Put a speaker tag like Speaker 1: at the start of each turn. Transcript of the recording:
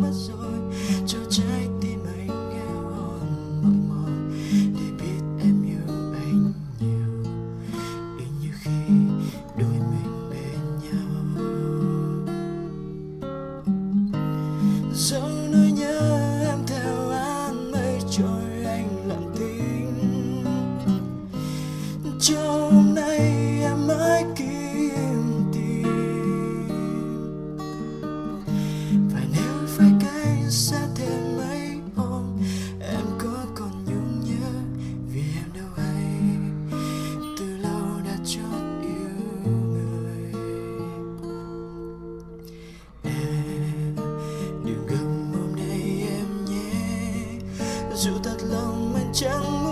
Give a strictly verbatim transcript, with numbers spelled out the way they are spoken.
Speaker 1: mất rồi, cho trái tim anh nghe hồn mỏi mòn để biết em yêu anh nhiều, y như khi đôi mình bên nhau. Dẫu nỗi nhớ em theo áng mây trôi anh lặng thinh, cho hôm nay em mãi kiếm tìm. Và nếu phải cách xa thêm mấy hôm, em có còn nhung nhớ vì em đâu hay từ lâu đã chót yêu người. Em đừng gấp hôm nay em nhé, dù thật lòng anh chẳng